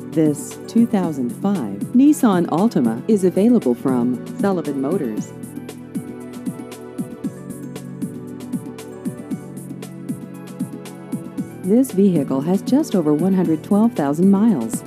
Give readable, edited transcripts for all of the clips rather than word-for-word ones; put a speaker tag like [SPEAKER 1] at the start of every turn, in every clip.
[SPEAKER 1] This 2005 Nissan Altima is available from Sullivan Motors. This vehicle has just over 112,000 miles.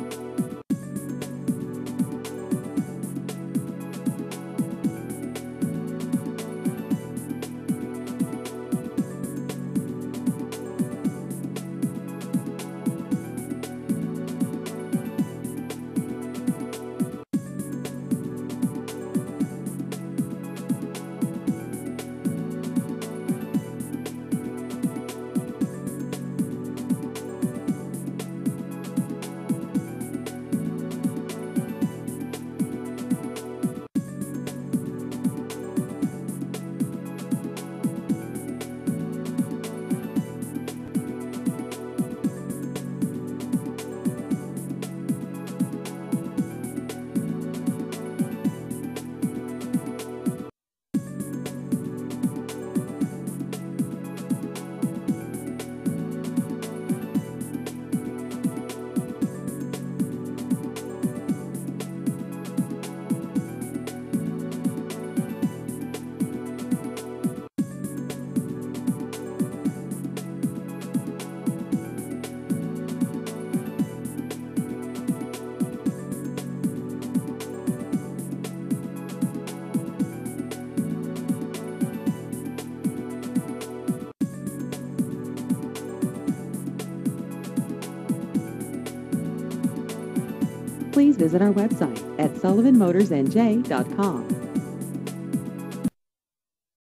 [SPEAKER 1] Please visit our website at sullivanmotorsnj.com.